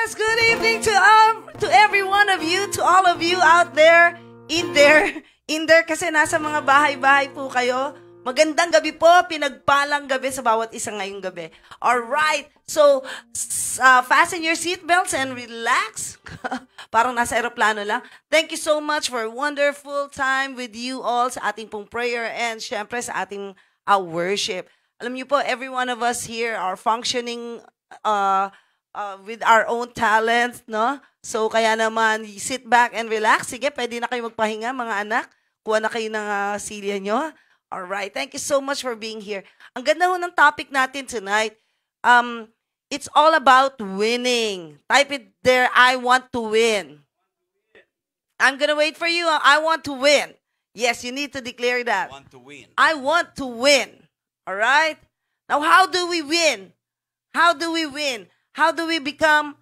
Yes, good evening to every one of you, to all of you out there, in there kasi nasa mga bahay-bahay po kayo. Magandang gabi po, pinagpalang gabi sa bawat isang ngayong gabi. Alright, so fasten your seatbelts and relax. Parang nasa aeroplano lang. Thank you so much for a wonderful time with you all sa ating pong prayer and syempre sa ating worship. Alam niyo po, every one of us here are functioning with our own talents, no? So, kaya naman, sit back and relax. Sige, pwede na kayo magpahinga, mga anak. Kuha na kayo ng silya nyo. Alright, thank you so much for being here. Ang ganda ho ng topic natin tonight. It's all about winning. Type it there, I want to win. I'm gonna wait for you. I want to win. Yes, you need to declare that. I want to win. I want to win. Alright? Now, how do we win? How do we win? How do we become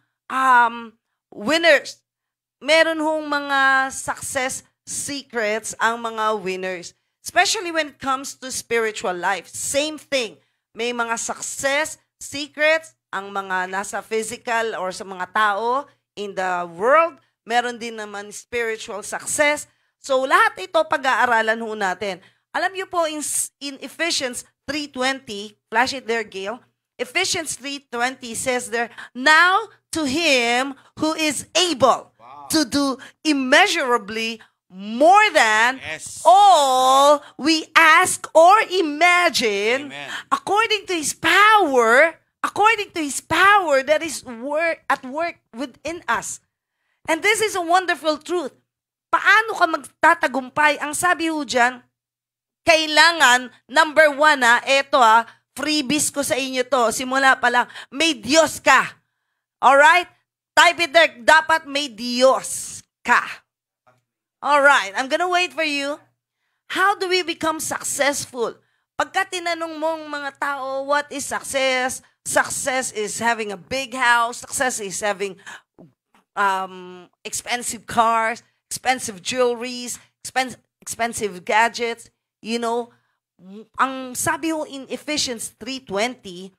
winners? Meron hong mga success secrets ang mga winners. Especially when it comes to spiritual life. Same thing. May mga success secrets ang mga nasa physical or sa mga tao in the world. Meron din naman spiritual success. So lahat ito pag-aaralan ho natin. Alam niyo po in Ephesians 3:20, flash it there, Gail. Ephesians 3:20 says there, now to him who is able to do immeasurably more than all we ask or imagine. Amen. According to his power that is at work within us. And this is a wonderful truth. Paano ka magtatagumpay? Ang sabi ho dyan, kailangan, number one freebies ko sa inyo to. Simula pa lang, may Diyos ka. Alright? Type it there, dapat may Diyos ka. Alright, I'm gonna wait for you. How do we become successful? Pagka tinanong mong mga tao, what is success? Success is having a big house. Success is having expensive cars, expensive jewelries, expensive gadgets. You know, ang sabi ho in Ephesians 3:20,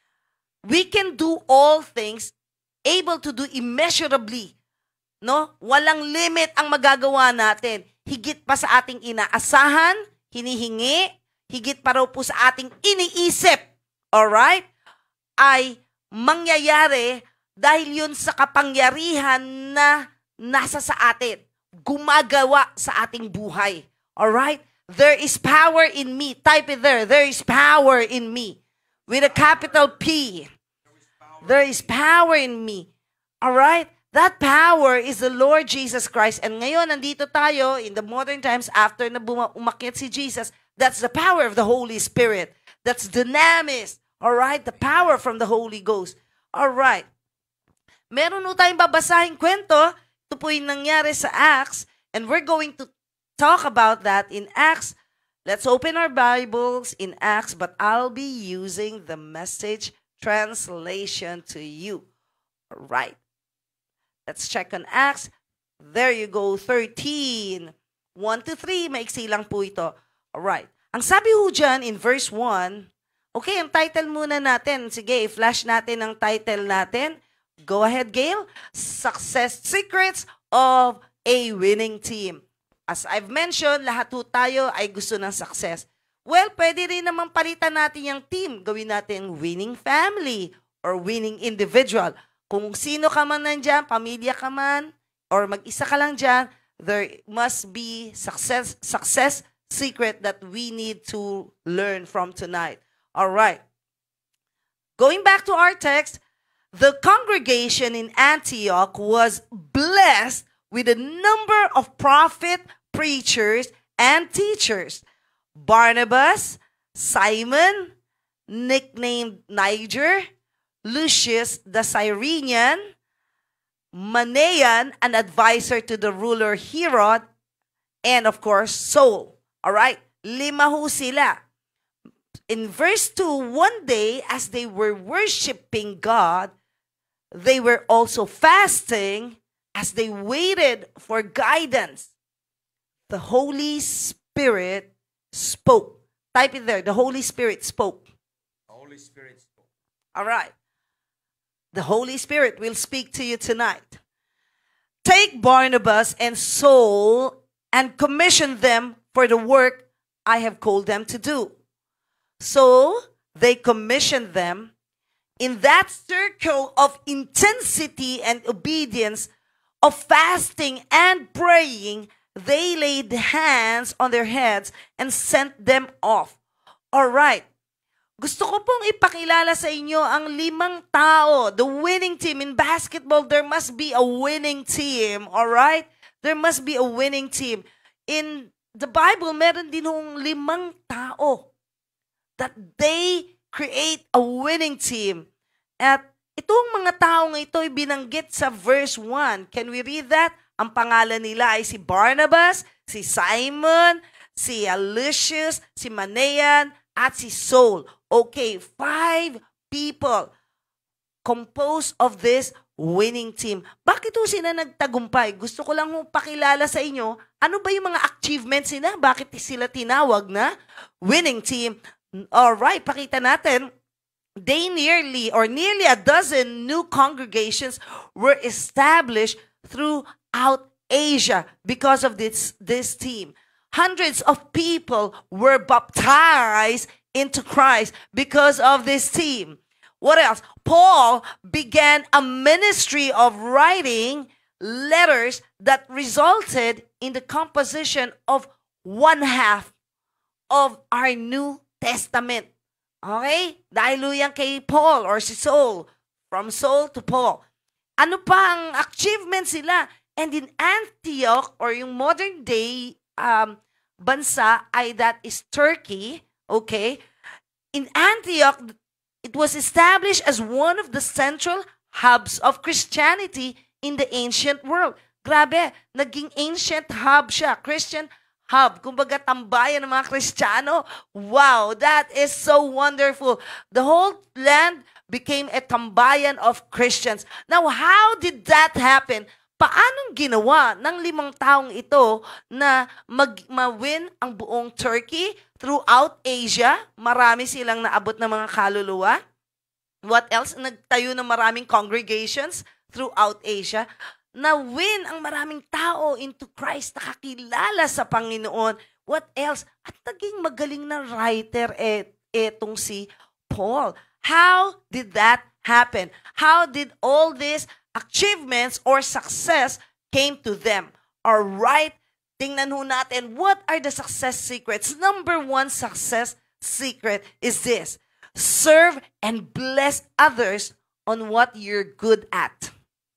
we can do all things, able to do immeasurably. No? Walang limit ang magagawa natin. Higit pa sa ating inaasahan, hinihingi, higit pa raw po sa ating iniisip. Alright? Ay mangyayari dahil yun sa kapangyarihan na nasa sa atin. Gumagawa sa ating buhay. Alright? There is power in me. Type it there. There is power in me. With a capital P. There is power in me. Alright? That power is the Lord Jesus Christ. And ngayon, nandito tayo in the modern times after na umakyat si Jesus. That's the power of the Holy Spirit. That's dynamis. Alright? The power from the Holy Ghost. Alright. Meron po tayong babasahing kwento. Ito po yung nangyari sa Acts. And we're going to talk about that in Acts. Let's open our Bibles in Acts, but I'll be using the Message translation to you. Alright. Let's check on Acts. There you go, 13. 1-3, maiksi lang po ito. Alright. Ang sabi ho dyan in verse 1, okay, ang title muna natin. Sige, i-flash natin ang title natin. Go ahead, Gail. Success Secrets of a Winning Team. As I've mentioned, lahat ho tayo ay gusto ng success. Well, pwede rin naman palitan natin yung team. Gawin natin winning family or winning individual. Kung sino ka man nandyan, pamilya ka man, or mag-isa ka lang dyan, there must be success secret that we need to learn from tonight. All right. Going back to our text, the congregation in Antioch was blessed with a number of prophet, preachers, and teachers. Barnabas, Simon, nicknamed Niger, Lucius the Cyrenian, Manaen, an advisor to the ruler Herod, and of course, Saul. Alright, 5 ho sila. In verse 2, one day as they were worshiping God, they were also fasting as they waited for guidance. The Holy Spirit spoke. Type it there, the Holy Spirit spoke. The Holy Spirit spoke. Alright. The Holy Spirit will speak to you tonight. Take Barnabas and Saul and commission them for the work I have called them to do. So they commissioned them. In that circle of intensity and obedience, of fasting and praying, they laid hands on their heads and sent them off. All right. Gusto ko pong ipakilala sa inyo ang 5 tao, the winning team. In basketball, there must be a winning team, all right? There must be a winning team. In the Bible, meron din hong 5 tao that they create a winning team. At itong mga taong ito ay binanggit sa verse 1. Can we read that? Ang pangalan nila ay si Barnabas, si Simon, si Lucius, si Manaen, at si Saul. Okay, 5 people composed of this winning team. Bakit ho sila nagtagumpay? Gusto ko lang pakilala sa inyo, ano ba yung mga achievements nila? Bakit sila tinawag na winning team? Alright, pakita natin. Nearly a dozen new congregations were established throughout Asia because of this team. Hundreds of people were baptized into Christ because of this team. What else? Paul began a ministry of writing letters that resulted in the composition of 1/2 of our New Testament. Okay? Dahil yan kay Paul or si Saul. From Saul to Paul. Ano pa ang achievements sila? And in Antioch or yung modern day bansa ay that is Turkey. Okay? In Antioch, it was established as one of the central hubs of Christianity in the ancient world. Grabe, naging ancient hub siya, Christian hub. Kumbaga tambayan ng mga Kristiyano. Wow, that is so wonderful. The whole land became a tambayan of Christians. Now, how did that happen? Paanong ginawa ng 5 taong ito na ma-win ang buong Turkey throughout Asia? Marami silang naabot ng mga kaluluwa. What else? Nagtayo ng maraming congregations throughout Asia. Na-win ang maraming tao into Christ, nakakilala sa Panginoon. What else? At naging magaling na writer etong si Paul. How did that happen? How did all this achievements or success came to them? All right, tingnan ho natin, what are the success secrets? Number 1 success secret is this: serve and bless others on what you're good at.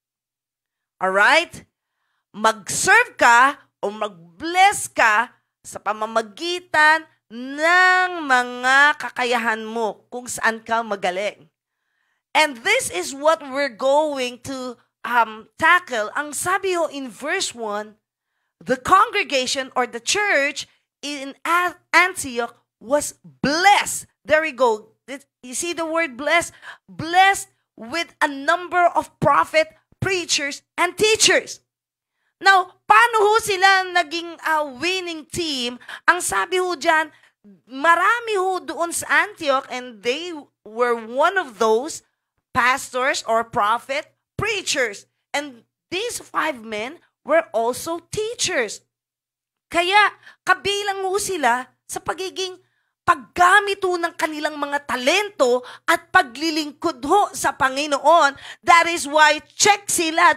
All right? Mag-serve ka o mag-bless ka sa pamamagitan ng mga kakayahan mo kung saan ka magaling. And this is what we're going to tackle. Ang sabi ho in verse 1, the congregation or the church in Antioch was blessed. There we go. You see the word blessed? Blessed with a number of prophet, preachers, and teachers. Now, paano ho sila naging winning team? Ang sabi ho dyan, marami ho doon sa Antioch and they were one of those pastors or prophet, preachers. And these 5 men were also teachers. Kaya kabilang ho sila sa pagiging paggamit ho ng kanilang mga talento at paglilingkod ho sa Panginoon. That is why check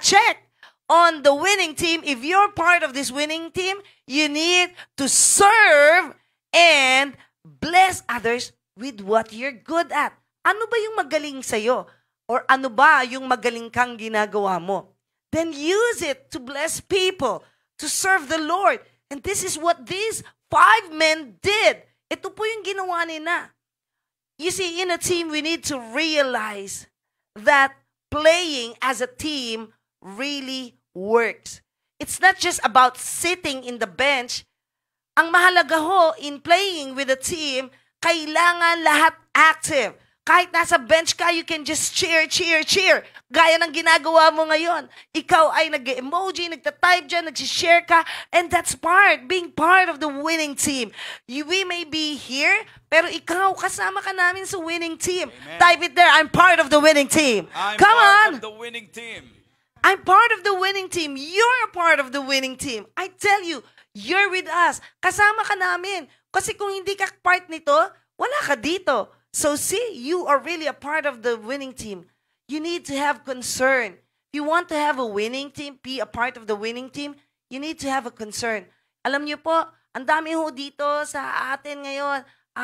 on the winning team. If you're part of this winning team, you need to serve and bless others with what you're good at. Ano ba yung magaling sa'yo? Or ano ba yung magaling kang ginagawa mo? Then use it to bless people, to serve the Lord. And this is what these 5 men did. Ito po yung ginawa nila. You see, in a team, we need to realize that playing as a team really works. It's not just about sitting in the bench. Ang mahalaga ho in playing with a team, kailangan lahat active. Kahit nasa bench ka, you can just cheer, cheer, cheer. Gaya ng ginagawa mo ngayon. Ikaw ay nag-emoji, nagta-type dyan, nag-share ka, and that's being part of the winning team. We may be here, pero ikaw, kasama ka namin sa winning team. Amen. Type it there, I'm part of the winning team. I'm Come part on! of the winning team. I'm part of the winning team. You're a part of the winning team. I tell you, you're with us. Kasama ka namin. Kasi kung hindi ka part nito, wala ka dito. So see, you are really a part of the winning team. You need to have concern. If you want to have a winning team, be a part of the winning team, you need to have a concern. Alam niyo po, ang dami ho dito sa atin ngayon,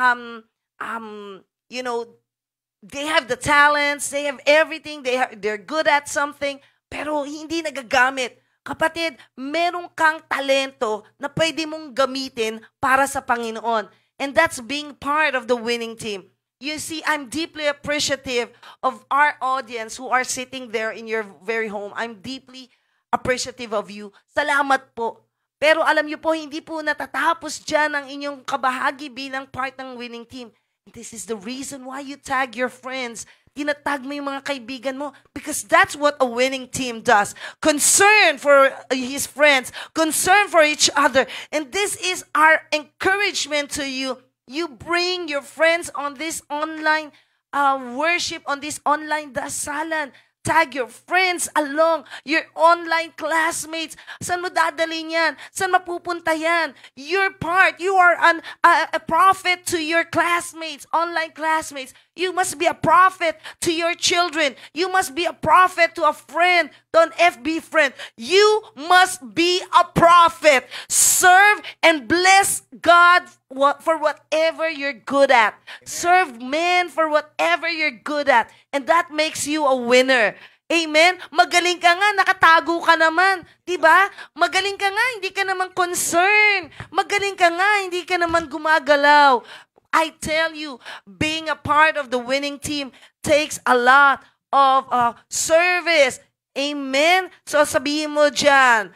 you know, they have the talents, they have everything, they're good at something, pero hindi nagagamit. Kapatid, meron kang talento na pwede mong gamitin para sa Panginoon. And that's being part of the winning team. You see, I'm deeply appreciative of our audience who are sitting there in your very home. I'm deeply appreciative of you. Salamat po. Pero alam niyo po, hindi po natatapos dyan ang inyong kabahagi bilang part ng winning team. This is the reason why you tag your friends. Tinatag mo yung mga kaibigan mo because that's what a winning team does. Concern for his friends, concern for each other. And this is our encouragement to you. You bring your friends on this online worship, on this online dasalan. Tag your friends along, your online classmates. Saan mo dadalhin yan? Saan mapupunta yan? Your part, you are a prophet to your classmates, online classmates. You must be a prophet to your children. You must be a prophet to a friend, to an FB friend. You must be a prophet. Serve and bless God for whatever you're good at. Serve men for whatever you're good at. And that makes you a winner. Amen? Magaling ka nga, nakatago ka naman. Diba? Magaling ka nga, hindi ka naman concerned. Magaling ka nga, hindi ka naman gumagalaw. I tell you, being a part of the winning team takes a lot of service. Amen? So sabihin mo dyan,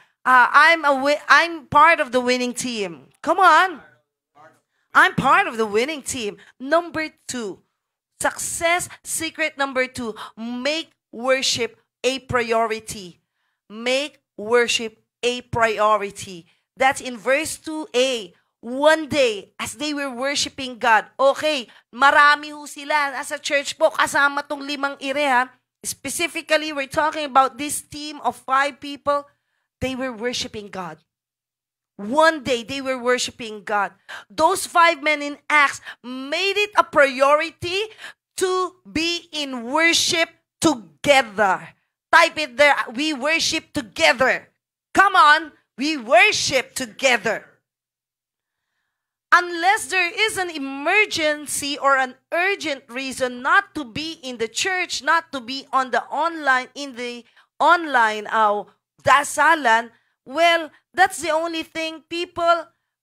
I'm part of the winning team. Come on. I'm part of the winning team. Number 2, success secret number 2, make worship a priority. Make worship a priority. That's in verse 2a. One day, as they were worshiping God, okay, marami ho sila. Nasa church po, kasama tong 5 ire ha. Specifically, we're talking about this team of 5 people. They were worshiping God. One day, they were worshiping God. Those 5 men in Acts made it a priority to be in worship together. Type it there. We worship together. Come on. We worship together. Unless there is an emergency or an urgent reason not to be in the church, not to be on the online, in the online dasalan, well, that's the only thing people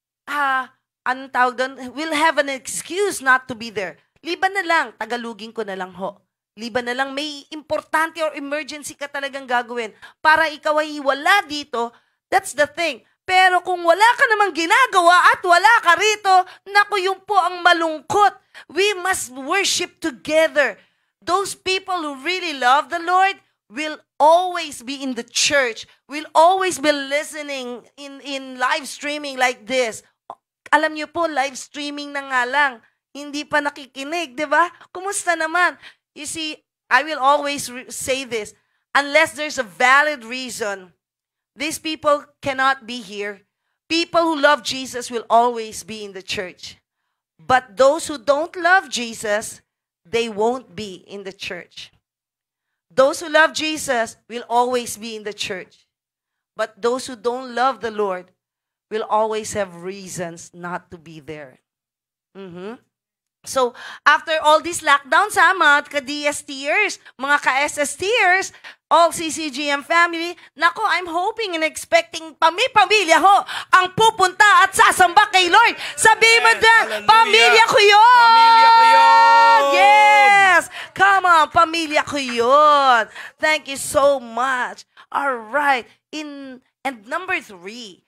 will have an excuse not to be there. Liban na lang, tagalugin ko na lang ho. Liban na lang, may importante or emergency ka talagang gagawin para ikaw ay wala dito, that's the thing. Pero kung wala ka namang ginagawa at wala ka rito, naku, yun po ang malungkot. We must worship together. Those people who really love the Lord will always be in the church, will always be listening in live streaming like this. Alam niyo po, live streaming na nga lang. Hindi pa nakikinig, di ba? Kumusta naman? You see, I will always say this. Unless there's a valid reason, these people cannot be here. People who love Jesus will always be in the church. But those who don't love Jesus, they won't be in the church. Those who love Jesus will always be in the church. But those who don't love the Lord will always have reasons not to be there. So, after all these lockdowns, mga ka-DSTers, mga ka-SSTers, all CCGM family, nako, I'm hoping and expecting pamilya ho ang pupunta at sasamba kay Lord. Sabihin mo dyan, pamilya ko yun! Pamilya ko yun! Yes! Come on, pamilya ko yun! Thank you so much. All right. And number 3,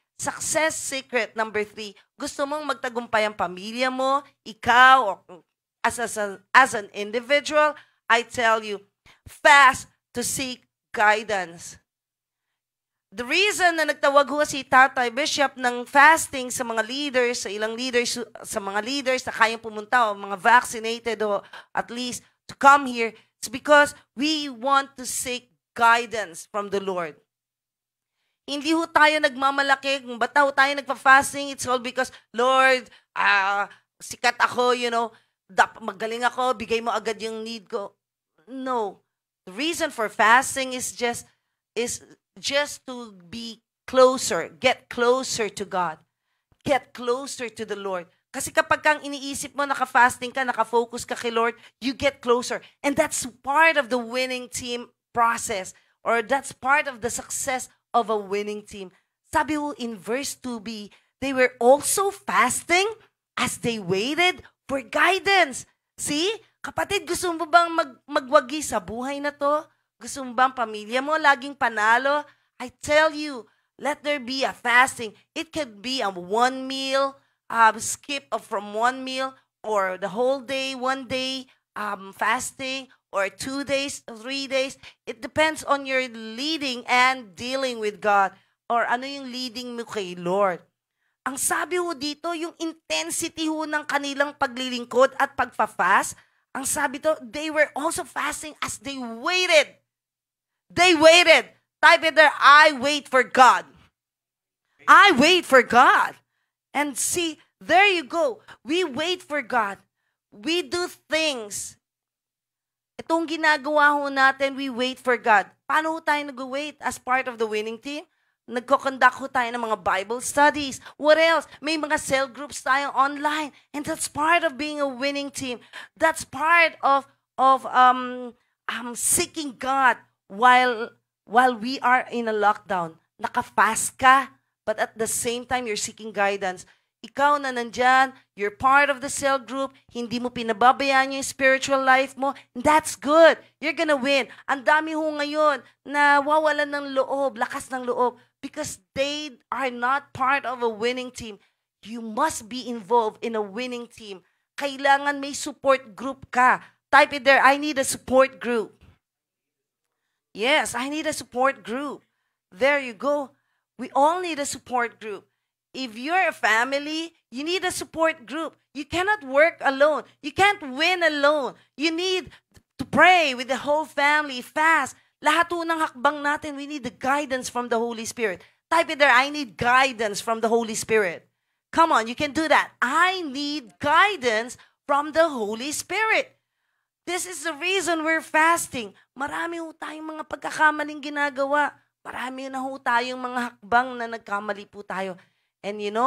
success secret number 3, gusto mong magtagumpay ang pamilya mo, ikaw, o as an individual, I tell you, fast to seek guidance. The reason na nagtawag ho si Tatay Bishop ng fasting sa mga leaders, sa ilang leaders, sa mga leaders na kayang pumunta o mga vaccinated o at least to come here, it's because we want to seek guidance from the Lord. Hindi ho tayo nagmamalaki, kung ba't ho tayo nagpa-fasting, it's all because, Lord, sikat ako, magaling ako, bigay mo agad yung need ko. No. The reason for fasting is just to be closer, get closer to God. Get closer to the Lord. Kasi kapag kang iniisip mo, naka-fasting ka, naka-focus ka kay Lord, you get closer. And that's part of the winning team process, or that's part of the success of a winning team. Sabi ho in verse 2b, they were also fasting as they waited for guidance. See? Kapatid, gusto mo bang magwagi sa buhay na to? Gusto mo bang pamilya mo laging panalo? I tell you, let there be a fasting. It could be a one meal, skip from one meal, or the whole day, one day fasting, or 2 days, 3 days. It depends on your leading and dealing with God. Or ano yung leading mo kay Lord. Ang sabi ho dito, yung intensity ho ng kanilang paglilingkod at pagpa-fast, ang sabi to, they were also fasting as they waited. They waited. Type it there, I wait for God. I wait for God. And see, there you go. We wait for God. We do things. Itong ginagawa ho natin, we wait for God. Paano ho tayo nag-wait as part of the winning team? Nagko-conduct ho tayo ng mga Bible studies. What else? May mga cell groups tayo online. And that's part of being a winning team. That's part of seeking God while we are in a lockdown. Naka-fast ka, but at the same time, you're seeking guidance. Ikaw na nandyan, you're part of the cell group, hindi mo pinababayaan yung spiritual life mo, that's good. You're gonna win. Ang dami ho ngayon na wawalan ng loob, lakas ng loob, because they are not part of a winning team. You must be involved in a winning team. Kailangan may support group ka. Type it there, I need a support group. Yes, I need a support group. There you go. We all need a support group. If you're a family, you need a support group. You cannot work alone. You can't win alone. You need to pray with the whole family, fast. Lahat po ng hakbang natin, we need the guidance from the Holy Spirit. Type it there, I need guidance from the Holy Spirit. Come on, you can do that. I need guidance from the Holy Spirit. This is the reason we're fasting. Marami ho tayong mga pagkakamaling ginagawa. Marami na ho tayong mga hakbang na nagkamali po tayo. And it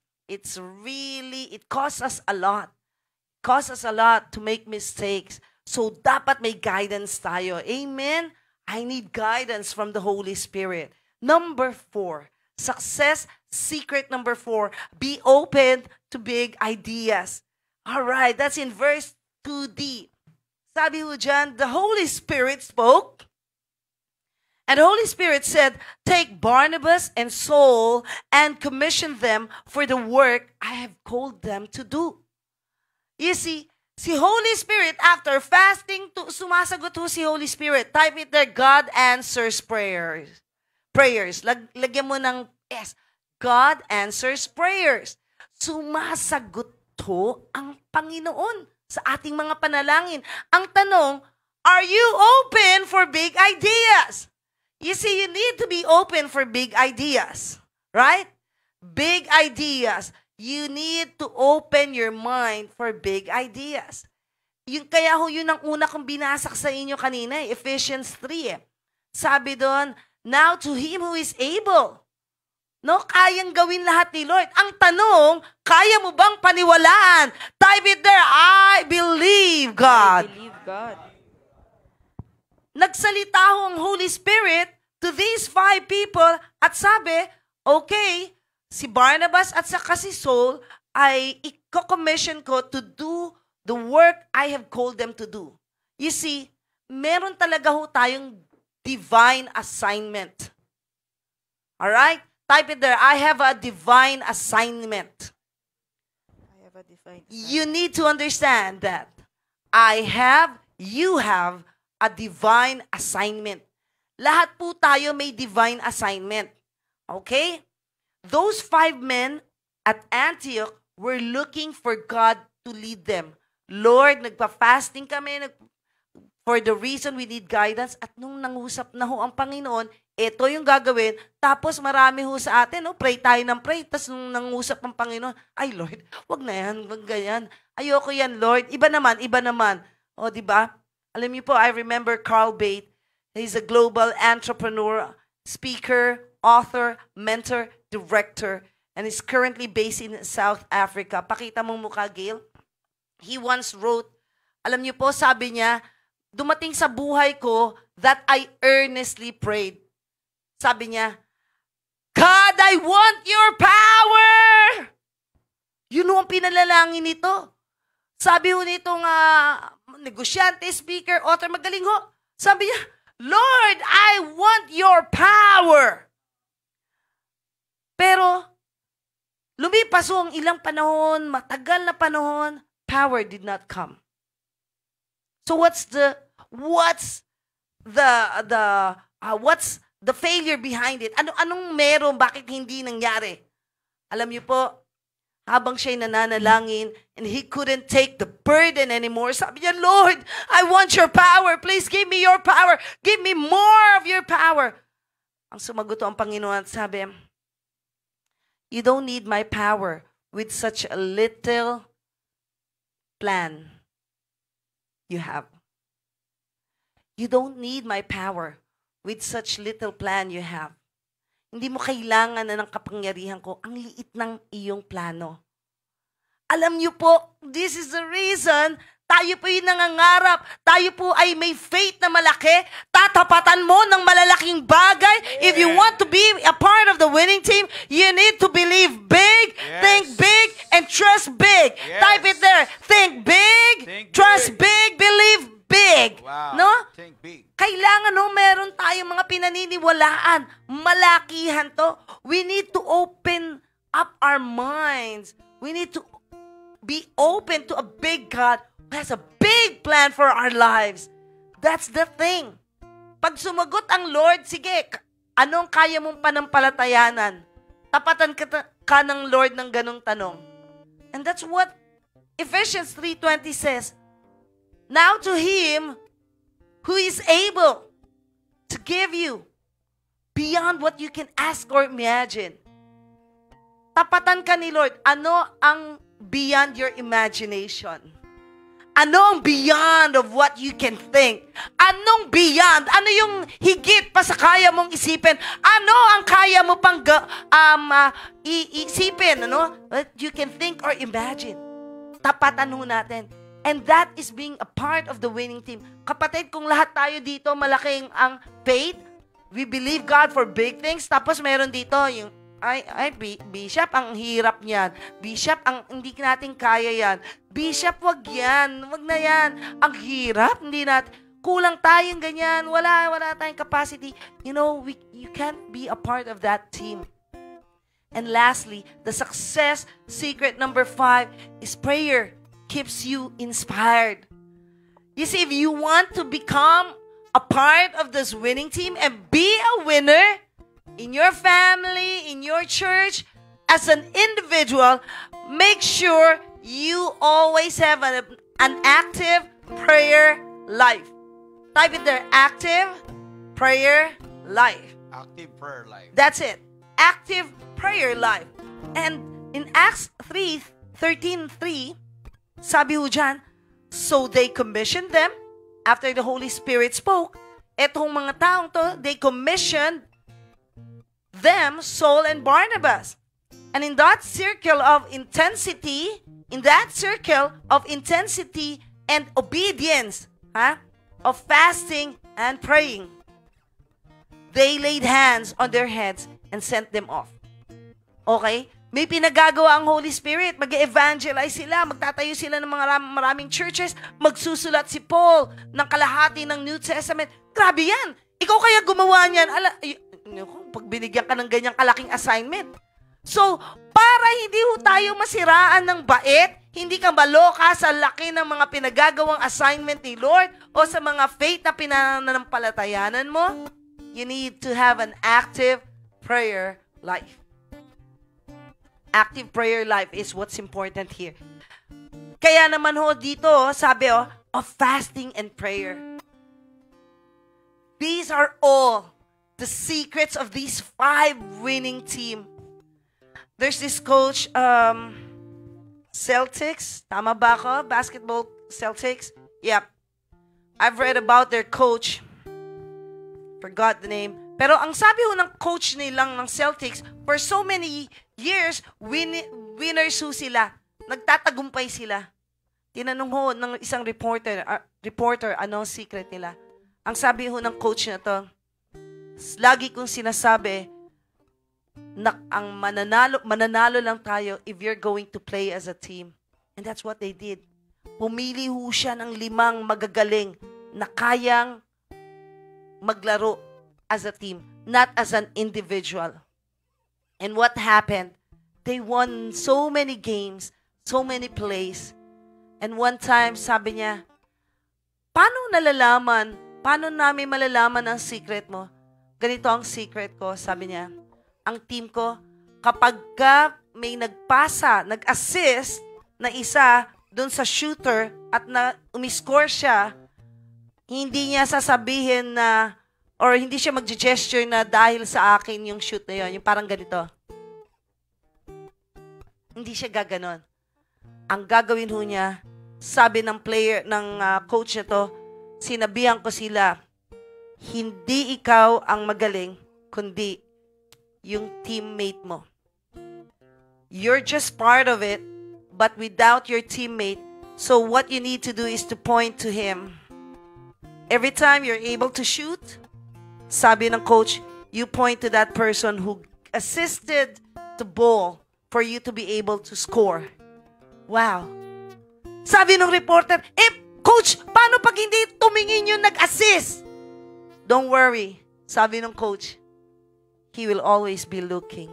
costs us a lot. It costs us a lot to make mistakes. So, dapat may guidance tayo. Amen? I need guidance from the Holy Spirit. Number 4, success secret number 4, be open to big ideas. All right, that's in verse 2d. Sabi ho dyan, the Holy Spirit spoke, and the Holy Spirit said, take Barnabas and Saul and commission them for the work I have called them to do. You see, si Holy Spirit, after fasting, sumasagot ho si Holy Spirit. Type it there, God answers prayers. Lagyan mo ng S. God answers prayers. Sumasagot ho ang Panginoon sa ating mga panalangin. Ang tanong, are you open for big ideas? You see, you need to be open for big ideas. Right? Big ideas. You need to open your mind for big ideas. Kaya yun ang una kong binasak sa inyo kanina, Ephesians 3. Sabi doon, now to Him who is able. No, kayang gawin lahat ni Lord. Ang tanong, kaya mo bang paniwalaan? Type it there, I believe God. I believe God. Nagsalita ho ang Holy Spirit to these 5 people at sabi, okay, si Barnabas at saka si Saul ay i-commission ko to do the work I have called them to do. You see, meron talaga ho tayong divine assignment. Alright? Type it there, I have a divine assignment. I have a divine You need to understand that. you have a divine assignment. Lahat po tayo may divine assignment. Okay? Those 5 men at Antioch were looking for God to lead them. Lord, nagpa-fasting kami for the reason we need guidance. At nung nangusap na ho ang Panginoon, ito yung gagawin. Tapos marami ho sa atin, pray tayo ng pray. Tapos nung nangusap ang Panginoon, ay Lord, wag na yan, wag ganyan. Ayoko yan, Lord. Iba naman. O, di ba? Alam niyo po, I remember Carl Bate. He's a global entrepreneur, speaker, author, mentor, director, and is currently based in South Africa. Pakita mong mukha, Gail. He once wrote, alam niyo po, sabi niya, dumating sa buhay ko that I earnestly prayed. Sabi niya, God, I want your power! Yun ang pinalalangin nito. Sabi ho nitong negosyante, speaker, author, magaling ho. Sabi niya, Lord, I want your power! Pero, lumipas ho ang ilang panahon, matagal na panahon, power did not come. So what's the failure behind it? Anong meron? Bakit hindi nangyari? Alam niyo po, habang siya'y nananalangin and he couldn't take the burden anymore, sabi niya, Lord, I want your power. Please give me your power. Give me more of your power. Ang sumagot ang Panginoon at sabi, you don't need my power with such a little plan you have. You don't need my power with such little plan you have. Hindi mo kailangan na ng kapangyarihan ko. Ang liit ng iyong plano. Alam niyo po, this is the reason tayo po yung nangangarap. Tayo po ay may faith na malaki. Tatapatan mo ng malalaking bagay. Yeah. If you want to be a part of the winning team, you need to believe big, think big, and trust big. Yes. Type it there. Think big, trust big, believe big. Wow. No? Think big. Kailangan meron tayong mga pinaniniwalaan. Malakihan to. We need to open up our minds. We need to be open to a big God who has a big plan for our lives. That's the thing. Pag sumagot ang Lord, sige, anong kaya mong panampalatayanan? Tapatan ka ng Lord ng ganong tanong. And that's what Ephesians 3:20 says. Now to Him who is able to give you beyond what you can ask or imagine. Tapatan ka ni Lord. Ano ang beyond your imagination? Ano ang beyond of what you can think? Anong beyond? Ano yung higit pa sa kaya mong isipin? Ano ang kaya mo pang iisipin? What you can think or imagine. Tapatan ho natin. And that is being a part of the winning team. Kapatid, kung lahat tayo dito malaking ang faith, we believe God for big things, tapos meron dito yung, Bishop, ang hirap niyan. Bishop, hindi natin kaya yan. Bishop, wag yan. Wag na yan. Ang hirap, hindi natin. Kulang tayong ganyan. Wala tayong capacity. You can't be a part of that team. And lastly, the success secret number 5 is prayer. Keeps you inspired. You see, if you want to become a part of this winning team and be a winner in your family, in your church, as an individual, make sure you always have an active prayer life. Type it there, active prayer life. Active prayer life. That's it. Active prayer life. And in Acts 13:3, sabi ho dyan, so they commissioned them after the Holy Spirit spoke. Etong mga taong to, they commissioned them, Saul and Barnabas. And in that circle of intensity and obedience, of fasting and praying, they laid hands on their heads and sent them off. Okay? May pinagagawa ang Holy Spirit. Mag-evangelize sila. Magtatayo sila ng mga maraming churches. Magsusulat si Paul ng kalahati ng New Testament. Grabe yan. Ikaw kaya gumawa niyan. Pag binigyan ka ng ganyang kalaking assignment. So, para hindi ho tayo masiraan ng bait, Hindi ka maloka sa laki ng mga pinagagawang assignment ni Lord o sa mga faith na pinananampalatayanan mo. You need to have an active prayer life. Active prayer life is what's important here. Kaya naman dito, sabi of fasting and prayer. These are all the secrets of these 5 winning team. There's this coach, Celtics. Tama ba ako? Basketball Celtics? Yep. I've read about their coach. Forgot the name. Pero ang sabi ng coach nilang ng Celtics, for so many years, winners sila. Nagtatagumpay sila. Tinanong ng isang reporter, ano ang secret nila? Ang sabi ng coach na to, lagi kong sinasabi, na ang mananalo lang tayo if you're going to play as a team. And that's what they did. Pumili siya ng 5 magagaling na kayang maglaro as a team, not as an individual. And what happened? They won so many games, so many plays. And one time, sabi niya, paano namin malalaman ang secret mo? Ganito ang secret ko, sabi niya. Ang team ko, kapag may nag-assist na isa doon sa shooter at umiscore siya, hindi niya sasabihin na, or hindi siya mag-gesture na dahil sa akin yung shoot na yun, yung parang ganito. Hindi siya gaganon. Ang gagawin niya, sabi ng coach na to, sinabihan ko sila, hindi ikaw ang magaling, kundi yung teammate mo. You're just part of it, but without your teammate, so what you need to do is to point to him. Every time you're able to shoot, sabi ng coach, you point to that person who assisted the ball for you to be able to score. Wow. Sabi ng reporter, coach, paano pag hindi tumingin yung nag-assist? Don't worry, sabi ng coach, he will always be looking.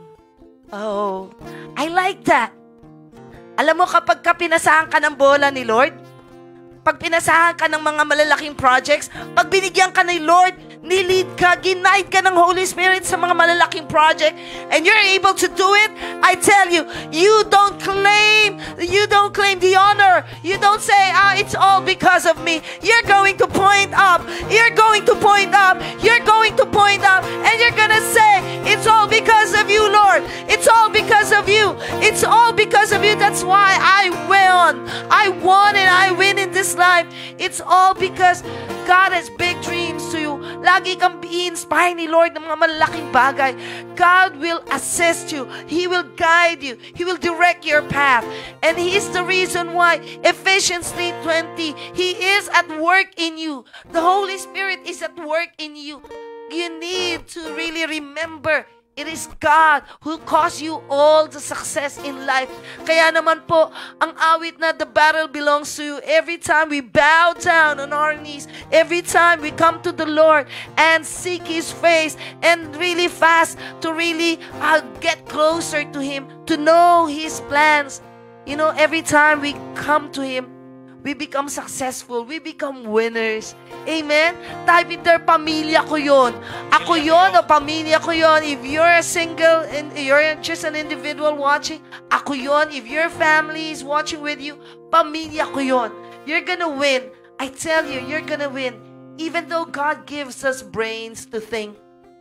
Oh, I like that. Alam mo, kapag pinasahan ka ng bola ni Lord, pag pinasahan ka ng mga malalaking projects, pag binigyan ka ni Lord, nilid ka, ginaid ka ng Holy Spirit sa mga malalaking project, and you're able to do it, I tell you, you don't claim the honor. You don't say, it's all because of me. You're going to point up. You're going to point up. You're going to point up, and you're gonna say, it's all because of you, Lord. It's all because of you. It's all because of you. That's why I won. I won and I win in this life. It's all because God has big dreams to you. Lagi kang i-inspire ni Lord ng mga malalaking bagay. God will assist you. He will guide you. He will direct your path. And He is the reason why Ephesians 3:20, He is at work in you. The Holy Spirit is at work in you. You need to really remember, it is God who caused you all the success in life. Kaya naman po, ang awit na the battle belongs to you. Every time we bow down on our knees, every time we come to the Lord and seek His face and really fast to really get closer to Him, to know His plans. You know, every time we come to Him, we become successful. We become winners. Amen? Type in there, pamilya ko yun. Ako yun o pamilya ko yun. If you're a single and you're just an individual watching, ako yun. If your family is watching with you, pamilya ko yun. You're gonna win. I tell you, you're gonna win. Even though God gives us brains to think,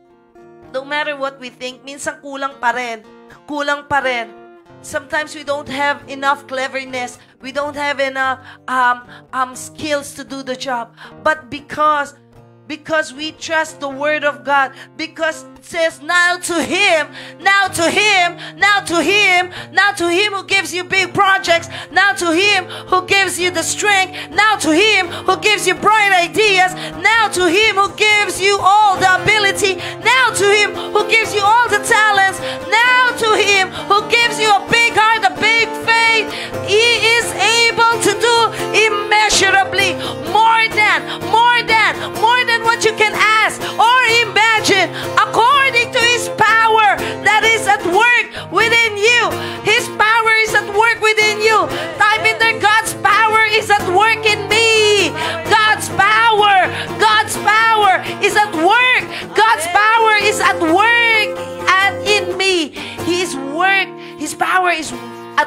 no matter what we think, minsan kulang pa rin. Kulang pa rin. Sometimes we don't have enough cleverness. We don't have enough skills to do the job. But because we trust the Word of God, because it says, now to Him who gives you big projects, now to Him who gives you the strength, now to Him who gives you bright ideas, now to Him who gives you all the ability, now to Him who gives you all the talents, now to Him who gives you a big heart, a big faith. He is able to do immeasurably more than what you can ask or imagine, according to His power that is at work within you. His power is at work within you. Type in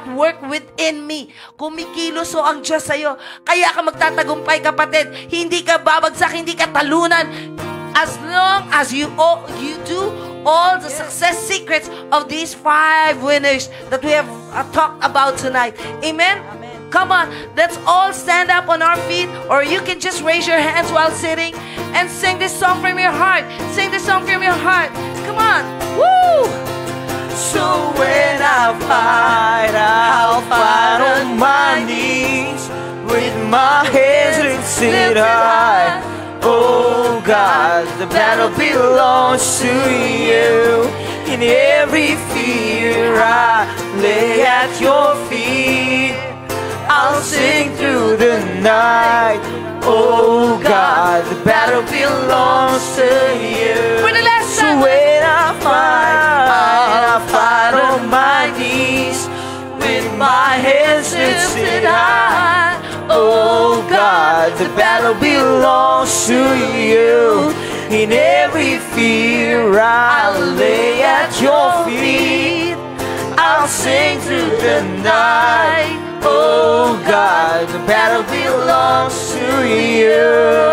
at work within me. Kumikilos o ang Diyos sa'yo. Kaya ka magtatagumpay, kapatid. Hindi ka babagsak, hindi ka talunan. As long as you do all the success secrets of these 5 winners that we have talked about tonight. Amen? Come on, let's all stand up on our feet, or you can just raise your hands while sitting and sing this song from your heart. Sing this song from your heart. Come on. Woo! So when I fight, I'll fight on my knees with my hands lifted high. Oh God, the battle belongs to you. In every fear I lay at your feet. I'll sing through the night. Oh God, the battle belongs to you. For the last So time. when I fight on my knees with my hands lifted high. Oh God, the battle belongs to you. In every fear I'll lay at your feet. I'll sing through the night. Oh God, the battle belongs to you.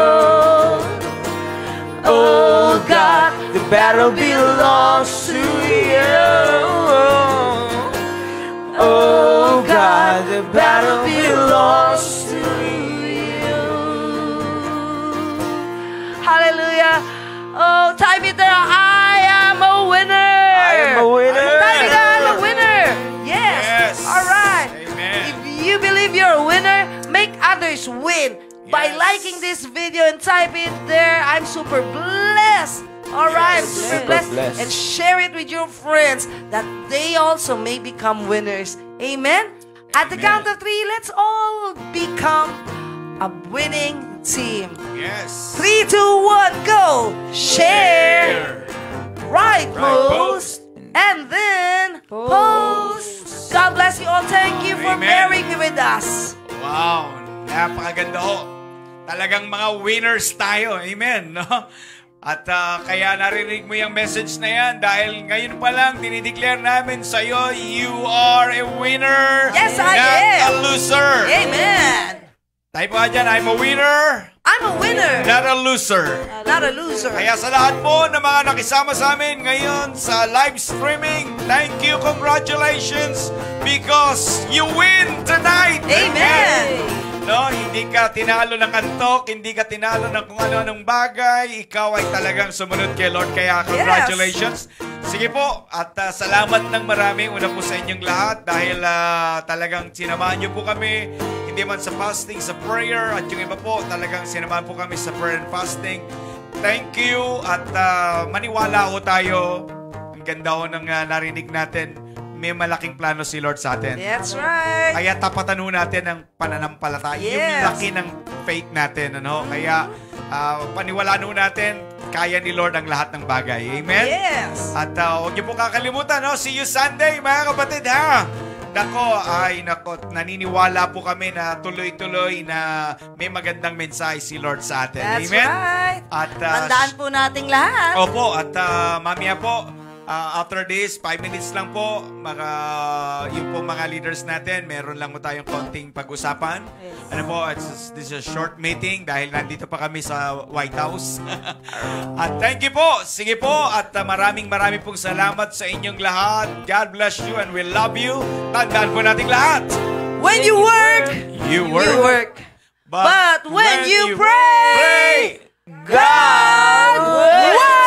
Oh God, the battle belongs to you. Oh God, the battle belongs to you. Hallelujah. Oh, type it there. I am a winner. I am a winner. Type it there. I'm a winner. Yes. Yes. All right. Amen. If you believe you're a winner, make others win by Yes. liking this video and type it there. I'm super blessed. All right, Yes. super Super blessed. blessed. And share it with your friends that they also may become winners. Amen? At the Amen. count of 3, let's all become a winning team. Yes. 3, 2, 1, go! Share! Right post, and then post. God bless you all. Thank you for Amen. bearing with us. Wow, napakaganda ho. Talagang mga winners tayo. Amen. No? At kaya narinig mo yung message na yan dahil ngayon pa lang dinideclare namin sa iyo, you are a winner. Yes, I not am. a loser. Amen. Type ka dyan, I'm a winner, I'm a winner, not a loser. not a loser. Kaya sa lahat po ng mga nakisama sa amin ngayon sa live streaming, thank you, congratulations, because you win tonight. Amen. No, hindi ka tinalo ng antok, hindi ka tinalo ng kung ano-anong bagay, ikaw ay talagang sumunod kay Lord, kaya congratulations. Sige po, at salamat ng marami una po sa inyong lahat dahil talagang sinamahan niyo po kami, hindi man sa fasting, sa prayer, at yung iba po, talagang sinamahan po kami sa prayer and fasting. Thank you, at maniwala ho tayo, ang ganda ho ng narinig natin, may malaking plano si Lord sa atin. That's right. Kaya tapatan ho natin ang pananampalataya, yung Yes. laki ng faith natin. Ano? Kaya paniwalaan ho natin, kaya ni Lord ang lahat ng bagay. Amen? Yes. At huwag niyo po kakalimutan, no? See you Sunday, mga kapatid, ha? Nako, naniniwala po kami na tuloy-tuloy na may magandang mensahe si Lord sa atin. That's Amen? right. At, Tandaan po nating lahat. opo, at mamaya po, after this, 5 minutes lang po, yung po mga leaders natin, meron lang po tayong konting pag-usapan. Ano po, this is a short meeting dahil nandito pa kami sa White House. At thank you po. Sige po, at maraming pong salamat sa inyong lahat. God bless you and we love you. Tandaan po nating lahat. When you work, You you work. But But when you pray, God God